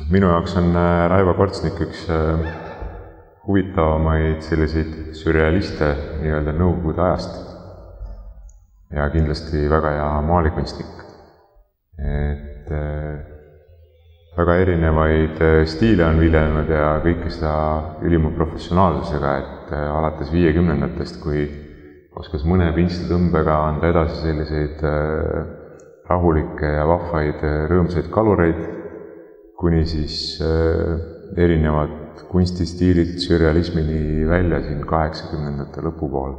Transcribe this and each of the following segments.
Minu jaoks on Raivo Kortsnik üks huvitavamaid selliseid sürrealiste nii-öelda nõukogude ajast ja kindlasti väga hea maalikunstnik. Väga erinevaid stiile on viljelenud ja kõike seda ülima professionaalsusega, et alates 50-ndatest, kui oskas mõne pintslitõmbega anda edasi selliseid rahulikke ja vahvaid rõõmsaid kalureid, kuni siis erinevad kunstistiilid sürrealismini välja siin 80-ndate lõpupool.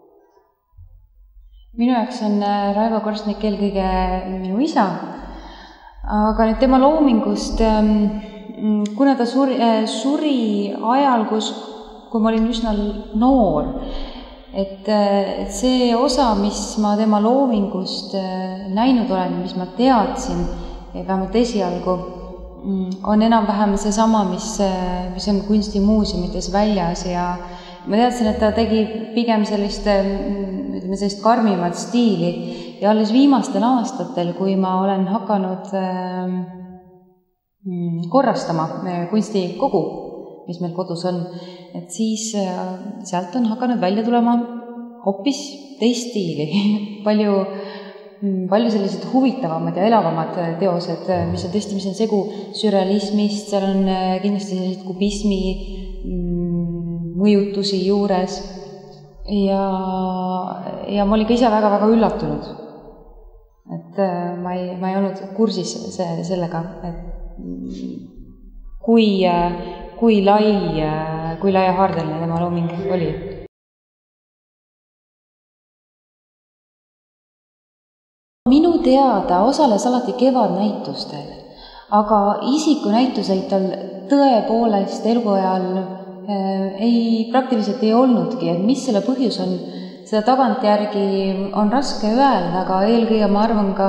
Minu jaoks on Raivo Kortsnik eelkõige minu isa, aga nüüd tema loomingust, kuna ta suri ajal, kui ma olin üsna noor, et see osa, mis ma tema loomingust näinud olen, mis ma teadsin, vähemalt esialgu, on enam-vähem seesama, mis on kunstimuuseumites väljas ja ma teadsin, et ta tegi pigem sellist karmimat stiili ja alles viimastel aastatel, kui ma olen hakanud korrastama kunstikogu, mis meil kodus on, et siis sealt on hakanud välja tulema hoopis teist stiili, palju sellised huvitavamad ja elavamad teosed, mis on segu sürrealismist, seal on kindlasti sellised kubismi mõjutusi juures ja ma olin ka ise väga-väga üllatunud. Et ma ei olnud kursis sellega, et kui laiahaardeline tema looming oli. Minu teada osales alati kevadnäitustel, aga isikunäituseid tal tõepoolest eluajal praktiliselt ei olnudki, et mis selle põhjus on, seda tagantjärgi on raske öelda, aga eelkõige ma arvan ka,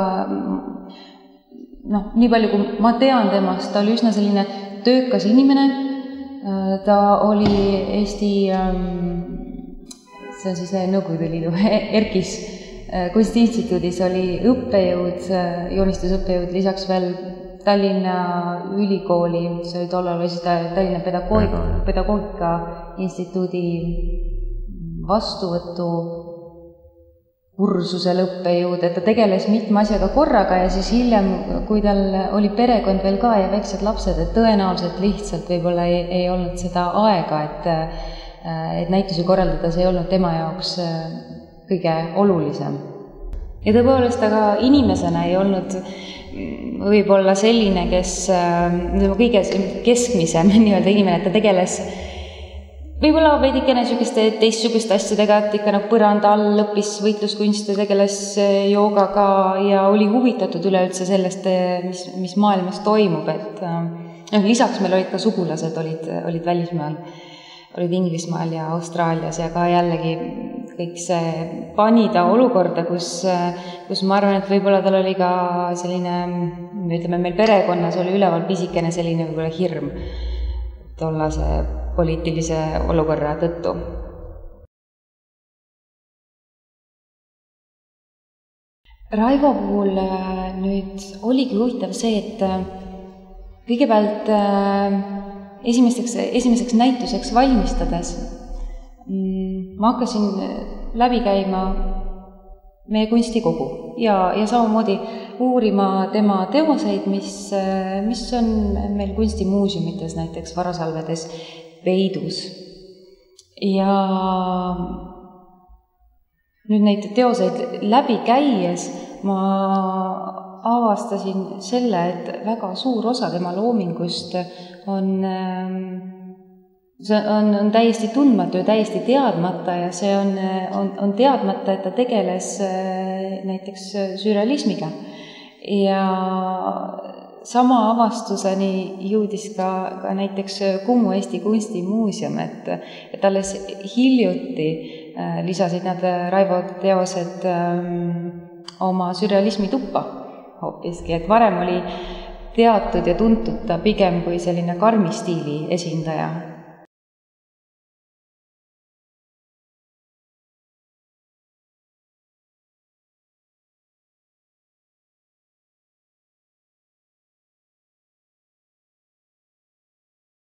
nii palju kui ma tean temast, ta oli üsna selline töökas inimene, ta oli Eesti, see on siis Nõukogude Liidu, ERKis, Kunstiinstituudis oli õppejõud, joonistusõppejõud, lisaks veel Tallinna Ülikooli, see oli tollal Tallinna Pedagoogika Instituudi vastuvõtu kursusel õppejõud, et ta tegeles mitme asjaga korraga ja siis hiljem, kui tal oli perekond veel ka ja väiksed lapsed, et tõenäoliselt lihtsalt võib-olla ei olnud seda aega, et näitusi korraldada, see ei olnud tema jaoks kõige olulisem. Ja tõepoolest, aga inimesena ei olnud võib-olla selline, kes kõige keskmisem inimene, et ta tegeles võib-olla veidikene teistsugust asjadega, et ikka põranda all õppis võitluskunste, tegeles joogaga ja oli huvitatud üleüldse sellest, mis maailmas toimub. Lisaks meil olid ka sugulased, olid välismaal, olid Inglismaal ja Austraalias ja ka jällegi kõik see pani ta olukorda, kus ma arvan, et võib-olla tal oli ka selline, meil perekonnas oli üleval pisikene selline võib-olla hirm tollase poliitilise olukorra tõttu. Raivo puhul nüüd oligi huvitav see, et kõigepealt esimeseks näituseks valmistades ma hakkasin läbi käima meie kunstikogu ja samamoodi uurima tema teoseid, mis on meil kunstimuuseumites, näiteks Varasalvedes peidus. Ja nüüd neid teoseid läbi käies ma avastasin selle, et väga suur osa tema loomingust on täiesti tundmatu ja täiesti teadmata ja see on teadmata, et ta tegeles näiteks sürrealismiga. Ja sama avastuseni jõudis ka näiteks Kumu Eesti Kunstimuuseum, et alles hiljuti lisasid nad Raivo teosed oma sürrealismi tuppa hoopiski, et varem oli teatud ja tuntud ta pigem kui selline karmi stiili esindaja.